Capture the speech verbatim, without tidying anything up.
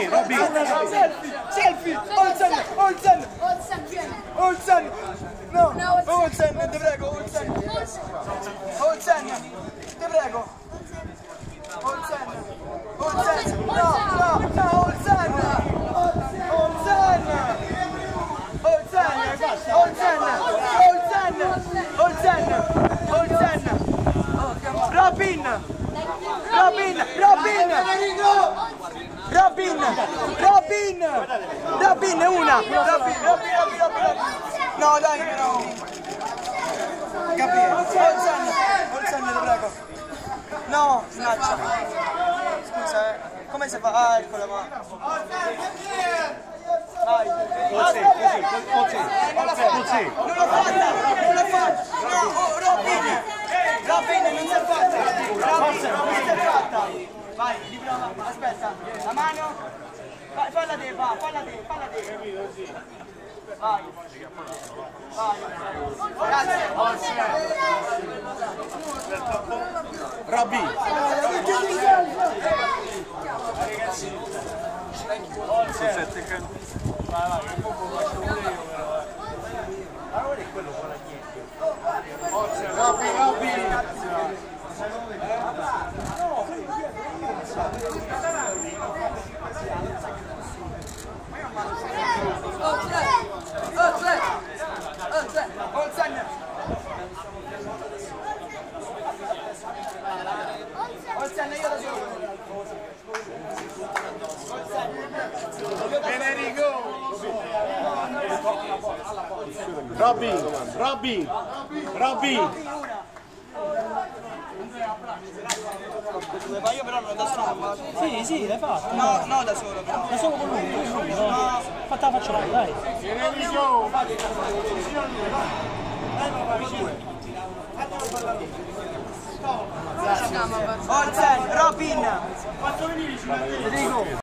Robby, Robby. Selfie, selfie. Olsen, Olsen. Olsen. No, Olsen, ti prego, Olsen. Olsen, ti prego. Olsen. Olsen. No, no, no, Olsen. Olsen. Olsen. Olsen. Olsen. Olsen. Olsen. Robin. Robin, Robin. Robin, Robin, Robin, una. Robin, Robin, Robin, Robin. No, dai, no. Gabriele, Olsen, Olsen, ti prego. No, snaccia. Scusa, eh. Come si fa? Ah, eccola qua. Vai. Così, così, così. Non l'ha fatta, non l'ha fatta. No, oh, Robin. Robin, non si è fatta. Robin, non si è fatta. Vai, riprova. Aspetta. La mano. Vai, falla te, va, falla te, falla te. Vai. Vai. Grazie. Robby. sette canti. Vai, vai, che poco faccio pure io però. Allora è quello con la niente. Robby, Robby. Olsen, io da solo. Robby, Robby, Robby. Ma io però non da solo. Sì, sì, l'hai fatto. No, no da solo però. Da solo con lui, con lui, no. Fatta la facciamo, dai. Olsen, Robin. Enrico.